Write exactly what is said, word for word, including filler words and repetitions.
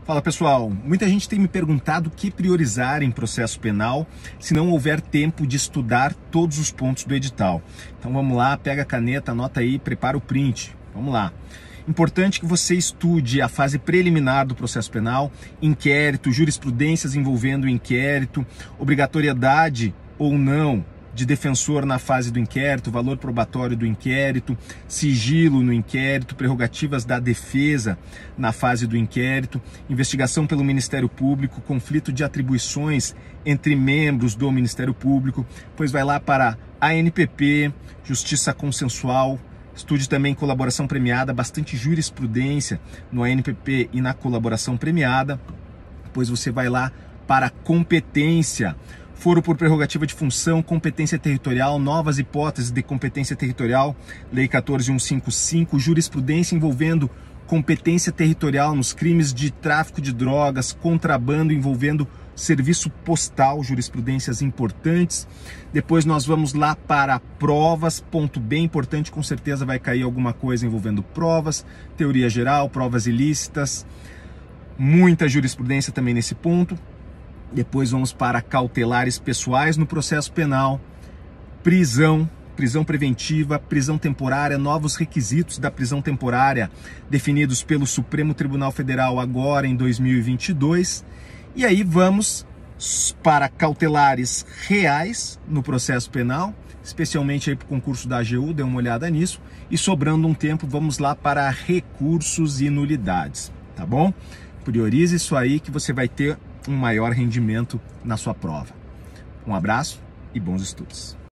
Fala pessoal, muita gente tem me perguntado o que priorizar em processo penal se não houver tempo de estudar todos os pontos do edital. Então vamos lá, pega a caneta, anota aí, prepara o print. Vamos lá. Importante que você estude a fase preliminar do processo penal, inquérito, jurisprudências envolvendo o inquérito, obrigatoriedade ou não de defensor na fase do inquérito, valor probatório do inquérito, sigilo no inquérito, prerrogativas da defesa na fase do inquérito, investigação pelo Ministério Público, conflito de atribuições entre membros do Ministério Público, pois vai lá para a N P P, Justiça Consensual, estude também colaboração premiada, bastante jurisprudência no A N P P e na colaboração premiada, depois você vai lá para competência, foro por prerrogativa de função, competência territorial, novas hipóteses de competência territorial, Lei quatorze mil cento e cinquenta e cinco, jurisprudência envolvendo competência territorial nos crimes de tráfico de drogas, contrabando envolvendo serviço postal, jurisprudências importantes. Depois nós vamos lá para provas, ponto bem importante, com certeza vai cair alguma coisa envolvendo provas, teoria geral, provas ilícitas, muita jurisprudência também nesse ponto. Depois vamos para cautelares pessoais no processo penal, prisão, prisão preventiva, prisão temporária, novos requisitos da prisão temporária definidos pelo Supremo Tribunal Federal agora em dois mil e vinte e dois. E aí vamos para cautelares reais no processo penal, especialmente aí para o concurso da A G U, dê uma olhada nisso. E sobrando um tempo, vamos lá para recursos e nulidades, tá bom? Priorize isso aí que você vai ter um maior rendimento na sua prova. Um abraço e bons estudos.